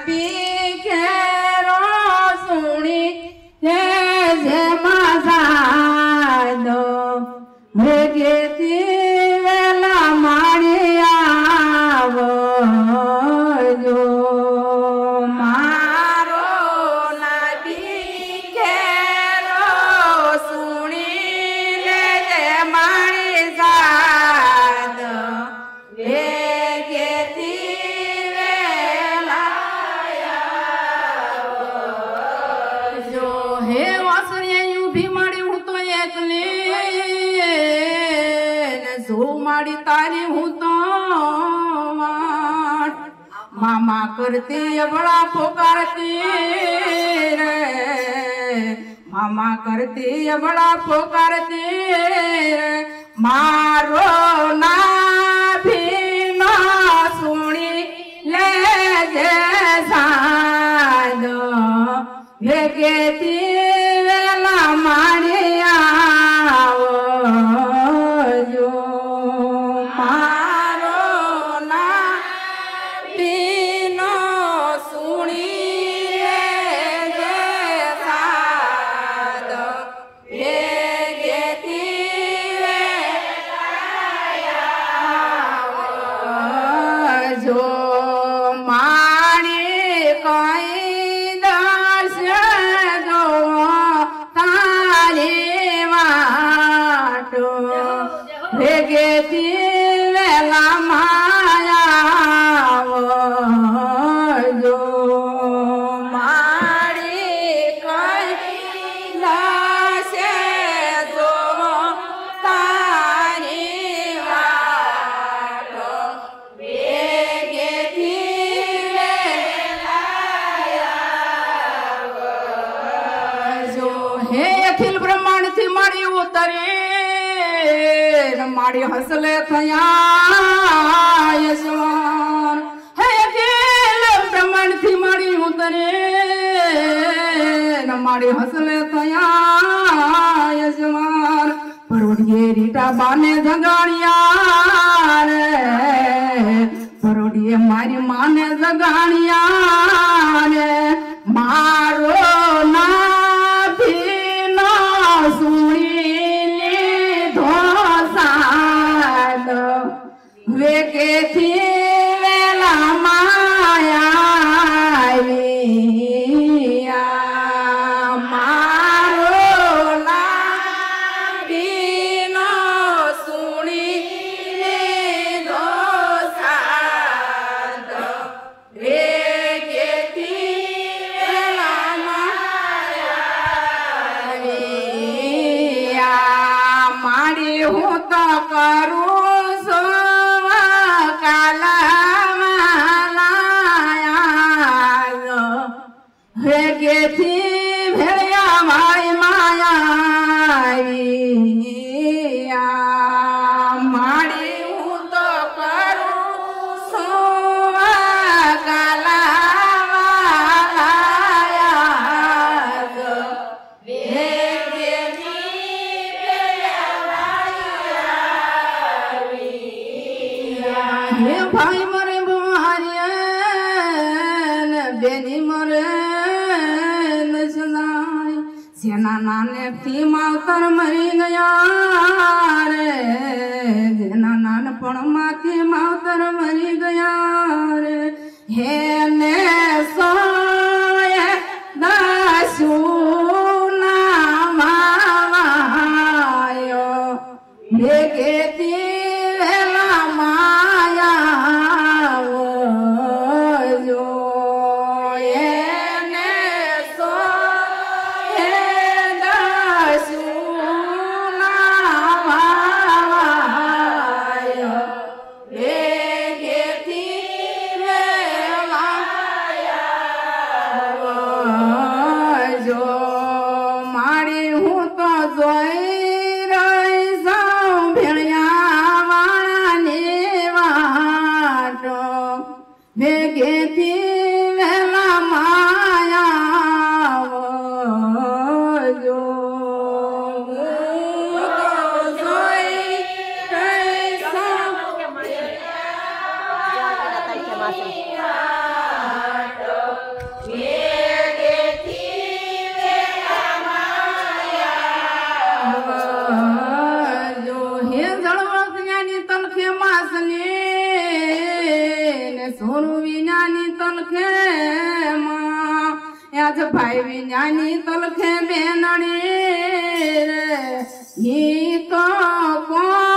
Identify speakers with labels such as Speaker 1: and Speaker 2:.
Speaker 1: પીખેરો સુણી જે માસાદો ભેગેથી વેલા મારી આવો જો મારો ના પીખેરો સુણી જે મારી સાદો तारी हूँ तो मामा करती बड़ा पुकारती रे मामा करती बड़ा पुकारती रे मारो ना भी ना सुनी ले जैसा दो भेगेती वेला मारिया भेगेती वेला माया जो मारी कैलाश जो तारी वाट भेगेती वेला जो हे अखिल ब्रह्मांड थी मारी उतरी माड़ी हंसले थया यशवान है अकेले ब्रह्मांड थी माड़ी उतरे न माड़ी हंसले थया यशवान परोड़िए रीटा बाने जगानिया रे परोड़िए मारी माने जगानिया रे मारो ना भी ना सुनी वेकेथी वेला माया मारो ना बीनो सुनी दो साद वेकेथी वेला माया मारी हूँ तो करूँ भेगेथी भेड़िया माई माया माड़ी हूँ तो करूँ सोवा काला भेगेथी भेड़िया हे भाई मरे बुहारिया बेनी मरे सेना नाने थी मावतर मरी गया रे सेना नान पण माथी मावतर मरी गया रे हे ने सोए दासू ना मावायो भेगेती वेला माया जो भेगेथी वेला माया जो કે સોરું વિનાની તલખે માં આજ ભાઈ વિનાની તલખે બેનડી રે ઈ તો કોણ